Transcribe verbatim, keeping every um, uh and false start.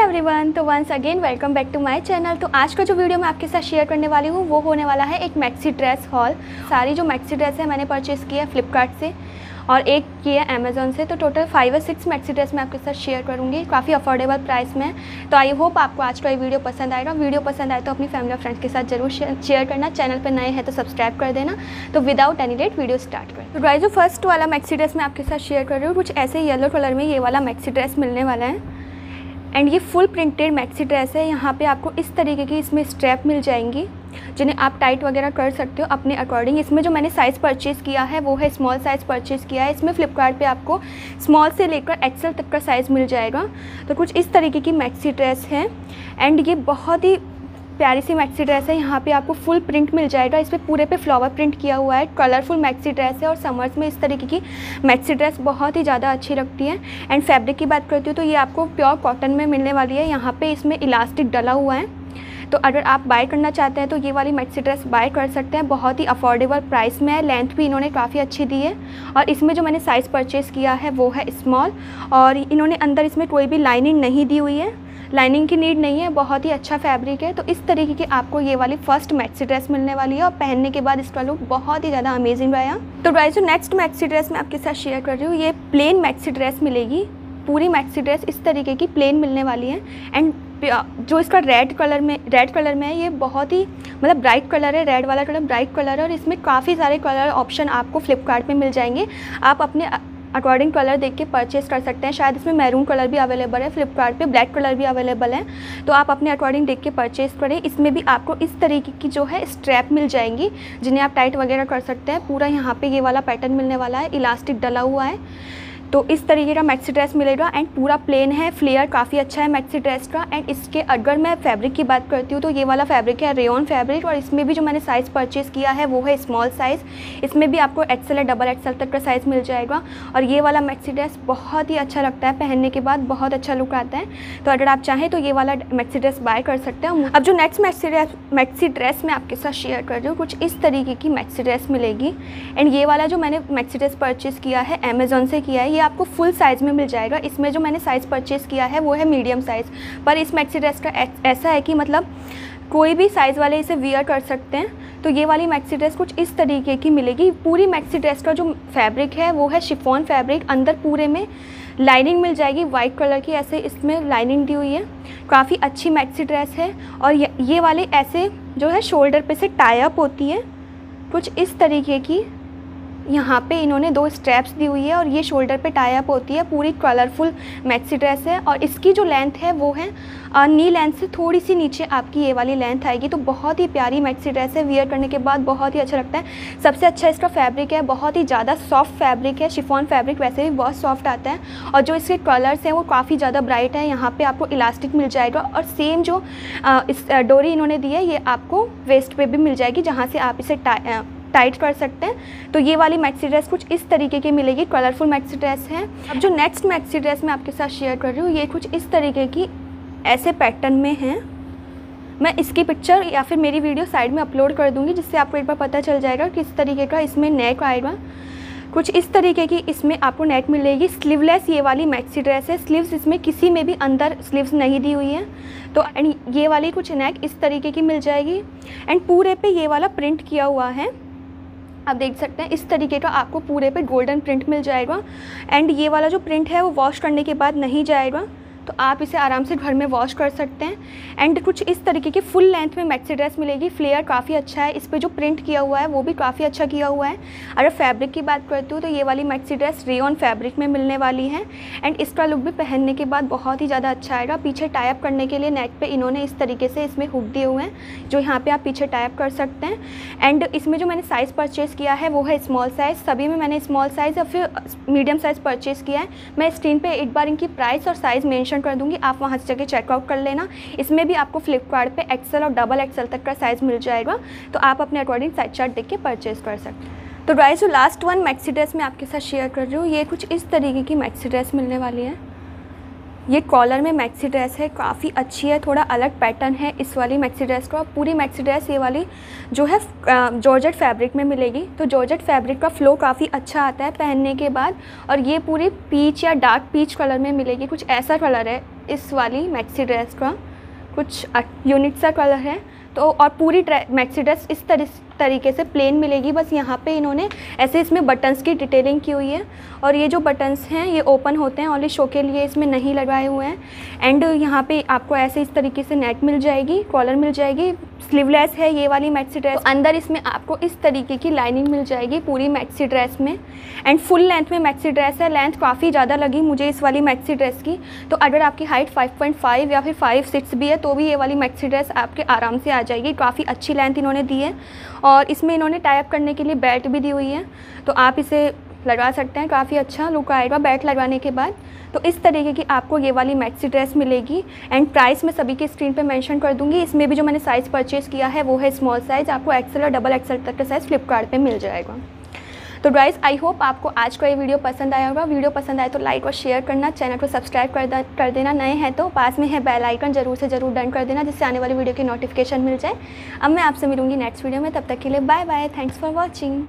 Everyone, तो once again welcome back to my channel. तो आज का जो वीडियो मैं आपके साथ शेयर करने वाली हूँ वो होने वाला है एक मैक्सी ड्रेस हॉल। सारी जो मैक्सी ड्रेस है मैंने परचेज़ की है फ्लिपकार्ट से और एक की है अमेज़ॉन से। तो टोटल फाइव और सिक्स मैक्सी ड्रेस मैं आपके साथ शेयर करूँगी, काफ़ी अफोर्डेबल प्राइस में। तो आई होप आपको आज का ये वीडियो पसंद आएगा। वीडियो पसंद आए तो अपनी फैमिली और फ्रेंड्स के साथ जरूर शेयर करना। चैनल पर नए हैं तो सब्सक्राइब कर देना। तो without any late video start करें। तो गाइस, जो फर्स्ट वाला मैक्सी ड्रेस मैं आपके साथ शेयर कर रही हूँ, कुछ ऐसे येलो कलर में ये वाला मैक्सी ड्रेस मिलने वाला है। एंड ये फुल प्रिंटेड मैक्सी ड्रेस है। यहाँ पे आपको इस तरीके की इसमें स्ट्रैप मिल जाएंगी जिन्हें आप टाइट वगैरह कर सकते हो अपने अकॉर्डिंग। इसमें जो मैंने साइज़ परचेज़ किया है वो है स्मॉल साइज़ परचेज़ किया है। इसमें फ्लिपकार्ट पे आपको स्मॉल से लेकर एक्सेल तक का साइज़ मिल जाएगा। तो कुछ इस तरीके की मैक्सी ड्रेस है एंड ये बहुत ही प्यारी सी मैक्सी ड्रेस है। यहाँ पे आपको फुल प्रिंट मिल जाएगा, इस पर पूरे पे फ्लावर प्रिंट किया हुआ है। कलरफुल मैक्सी ड्रेस है और समर्स में इस तरीके की मैक्सी ड्रेस बहुत ही ज़्यादा अच्छी लगती है। एंड फैब्रिक की बात करती हूँ तो ये आपको प्योर कॉटन में मिलने वाली है। यहाँ पे इसमें इलास्टिक डला हुआ है। तो अगर आप बाय करना चाहते हैं तो ये वाली मैक्सी ड्रेस बाय कर सकते हैं। बहुत ही अफोर्डेबल प्राइस में है। लेंथ भी इन्होंने काफ़ी अच्छी दी है और इसमें जो मैंने साइज़ परचेज़ किया है वो है स्मॉल। और इन्होंने अंदर इसमें कोई भी लाइनिंग नहीं दी हुई है, लाइनिंग की नीड नहीं है। बहुत ही अच्छा फैब्रिक है। तो इस तरीके की आपको ये वाली फर्स्ट मैक्सी ड्रेस मिलने वाली है और पहनने के बाद इसका लुक बहुत ही ज़्यादा अमेजिंग रहेगा। तो गाइस, जो नेक्स्ट मैक्सी ड्रेस मैं आपके साथ शेयर कर रही हूँ, ये प्लेन मैक्सी ड्रेस मिलेगी। पूरी मैक्सी ड्रेस इस तरीके की प्लेन मिलने वाली है। एंड जो इसका रेड कलर में रेड कलर में है, ये बहुत ही मतलब ब्राइट कलर है। रेड वाला कलर ब्राइट कलर है और इसमें काफ़ी सारे कलर ऑप्शन आपको फ्लिपकार्ट पे मिल जाएंगे। आप अपने अकॉर्डिंग कलर देख के परचेज़ कर सकते हैं। शायद इसमें मैरून कलर भी अवेलेबल है फ्लिपकार्ट पे, ब्लैक कलर भी अवेलेबल है। तो आप अपने अकॉर्डिंग देख के परचेज़ करें। इसमें भी आपको इस तरीके की जो है स्ट्रैप मिल जाएंगी जिन्हें आप टाइट वगैरह कर सकते हैं। पूरा यहाँ पे ये वाला पैटर्न मिलने वाला है, इलास्टिक डला हुआ है। तो इस तरीके का मैक्सी ड्रेस मिलेगा एंड पूरा प्लेन है। फ्लेयर काफ़ी अच्छा है मैक्सी ड्रेस का। एंड इसके अगर मैं फैब्रिक की बात करती हूँ तो ये वाला फैब्रिक है रेयॉन फैब्रिक और इसमें भी जो मैंने साइज़ परचेज़ किया है वो है स्मॉल साइज़। इसमें भी आपको एक्सेल या डबल एक्सेल तक का साइज़ मिल जाएगा। और ये वाला मैक्सी ड्रेस बहुत ही अच्छा लगता है, पहनने के बाद बहुत अच्छा लुक आता है। तो अगर आप चाहें तो ये वाला मैक्सी ड्रेस बाय कर सकते हैं। अब जो next maxi dress maxi dress मैं आपके साथ शेयर कर रही हूँ, कुछ इस तरीके की मैक्सी ड्रेस मिलेगी। एंड ये वाला जो मैंने मैक्सी ड्रेस परचेज़ किया है अमेज़ॉन से किया है, ये आपको फुल साइज़ में मिल जाएगा। इसमें जो मैंने साइज़ परचेज़ किया है वो है मीडियम साइज़। पर इस मैक्सी ड्रेस का ऐसा है कि मतलब कोई भी साइज़ वाले इसे वियर कर सकते हैं। तो ये वाली मैक्सी ड्रेस कुछ इस तरीके की मिलेगी। पूरी मैक्सी ड्रेस का जो फैब्रिक है वो है शिफॉन फैब्रिक। अंदर पूरे में लाइनिंग मिल जाएगी वाइट कलर की, ऐसे इसमें लाइनिंग दी हुई है। काफ़ी अच्छी मैक्सी ड्रेस है। और ये, ये वाले ऐसे जो है शोल्डर पे से टाई अप होती है कुछ इस तरीके की। यहाँ पे इन्होंने दो स्ट्रैप्स दी हुई है और ये शोल्डर पे टाई अप होती है। पूरी कलरफुल मैक्सी ड्रेस है और इसकी जो लेंथ है वो है नी लेंथ से थोड़ी सी नीचे आपकी ये वाली लेंथ आएगी। तो बहुत ही प्यारी मैक्सी ड्रेस है, वियर करने के बाद बहुत ही अच्छा लगता है। सबसे अच्छा इसका फैब्रिक है, बहुत ही ज़्यादा सॉफ्ट फैब्रिक है। शिफॉन फैब्रिक वैसे भी बहुत सॉफ्ट आता है और जो इसके कलर्स हैं वो काफ़ी ज़्यादा ब्राइट है। यहाँ पर आपको इलास्टिक मिल जाएगा और सेम जो आ, इस डोरी इन्होंने दी है ये आपको वेस्ट पे भी मिल जाएगी जहाँ से आप इसे टाई टाइट कर सकते हैं। तो ये वाली मैक्सी ड्रेस कुछ इस तरीके की मिलेगी, कलरफुल मैक्सी ड्रेस है। अब जो नेक्स्ट मैक्सी ड्रेस मैं आपके साथ शेयर कर रही हूँ, ये कुछ इस तरीके की ऐसे पैटर्न में है। मैं इसकी पिक्चर या फिर मेरी वीडियो साइड में अपलोड कर दूँगी जिससे आपको एक बार पता चल जाएगा किस तरीके का इसमें नेक आएगा। कुछ इस तरीके की इसमें आपको नेक मिलेगी। स्लीवलेस ये वाली मैक्सी ड्रेस है। स्लीव्स इसमें किसी में भी अंदर स्लीव्स नहीं दी हुई है। तो एंड ये वाली कुछ नेक इस तरीके की मिल जाएगी एंड पूरे पे ये वाला प्रिंट किया हुआ है। आप देख सकते हैं इस तरीके का आपको पूरे पे गोल्डन प्रिंट मिल जाएगा। एंड ये वाला जो प्रिंट है वो वॉश करने के बाद नहीं जाएगा, तो आप इसे आराम से घर में वॉश कर सकते हैं। एंड कुछ इस तरीके की फुल लेंथ में मैक्सी ड्रेस मिलेगी। फ्लेयर काफ़ी अच्छा है, इस पर जो प्रिंट किया हुआ है वो भी काफ़ी अच्छा किया हुआ है। अगर फैब्रिक की बात करती हूँ तो ये वाली मैक्सी ड्रेस रेयॉन फैब्रिक में मिलने वाली है। एंड इसका लुक भी पहनने के बाद बहुत ही ज़्यादा अच्छा आएगा। पीछे टाई अप करने के लिए नेक पे इन्होंने इस तरीके से इसमें हुक दिए हुए हैं जो यहाँ पर आप पीछे टाई अप कर सकते हैं। एंड इसमें जो मैंने साइज़ परचेज़ किया है वो है स्मॉल साइज़। सभी में मैंने स्मॉल साइज़ या फिर मीडियम साइज़ परचेज़ किया है। मैं स्क्रीन पर एक बार इनकी प्राइस और साइज़ मेंशन कर दूंगी, आप वहाँ से जाके चेकआउट कर लेना। इसमें भी आपको फ्लिपकार्ट पे एक्सेल और डबल एक्सेल तक का साइज़ मिल जाएगा। तो आप अपने अकॉर्डिंग साइज चार्ट देख के परचेज़ कर सकते हैं। तो गाइस, जो लास्ट वन मैक्सी ड्रेस मैं आपके साथ शेयर कर रही हूँ, ये कुछ इस तरीके की मैक्सी ड्रेस मिलने वाली है। ये कॉलर में मैक्सी ड्रेस है, काफ़ी अच्छी है। थोड़ा अलग पैटर्न है इस वाली मैक्सी ड्रेस का। पूरी मैक्सी ड्रेस ये वाली जो है जॉर्जेट फैब्रिक में मिलेगी। तो जॉर्जेट फैब्रिक का फ्लो काफ़ी अच्छा आता है पहनने के बाद। और ये पूरी पीच या डार्क पीच कलर में मिलेगी, कुछ ऐसा कलर है इस वाली मैक्सी ड्रेस का कुछ यूनिक सा कलर है। तो और पूरी मैक्सी ड्रेस इस तरह तरीके से प्लेन मिलेगी, बस यहाँ पे इन्होंने ऐसे इसमें बटन्स की डिटेलिंग की हुई है। और ये जो बटन्स हैं ये ओपन होते हैं, ओनली शो के लिए इसमें नहीं लगाए हुए हैं। एंड यहाँ पे आपको ऐसे इस तरीके से नेट मिल जाएगी, कॉलर मिल जाएगी, स्लीवलेस है ये वाली मैक्सी ड्रेस। तो अंदर इसमें आपको इस तरीके की लाइनिंग मिल जाएगी पूरी मैक्सी ड्रेस में। एंड फुल लेंथ में मैक्सी ड्रेस है, लेंथ काफ़ी ज़्यादा लगी मुझे इस वाली मैक्सी ड्रेस की। तो अगर आपकी हाइट फाइव पॉइंट फाइव या फिर फाइव सिक्स भी है तो भी ये वाली मैक्सी ड्रेस आपके आराम से आ जाएगी। काफ़ी अच्छी लेंथ इन्होंने दी है और इसमें इन्होंने टाई अप करने के लिए बेल्ट भी दी हुई है, तो आप इसे लगा सकते हैं, काफ़ी अच्छा लुक आएगा बेल्ट लगवाने के बाद। तो इस तरीके की आपको ये वाली मैक्सी ड्रेस मिलेगी। एंड प्राइस मैं सभी के स्क्रीन पे मेंशन कर दूंगी। इसमें भी जो मैंने साइज़ परचेज़ किया है वो है स्मॉल साइज़, आपको एक्सेल और डबल एक्सेल तक का साइज़ फ्लिपकार्ट पे मिल जाएगा। तो गाइस आई होप आपको आज का ये वीडियो पसंद आया होगा। वीडियो पसंद आए तो लाइक और शेयर करना, चैनल को सब्सक्राइब कर कर देना, नए हैं तो पास में है बेल आइकन जरूर से ज़रूर डन कर देना, जिससे आने वाली वीडियो की नोटिफिकेशन मिल जाए। अब मैं आपसे मिलूंगी नेक्स्ट वीडियो में, तब तक के लिए bye bye, thanks for watching.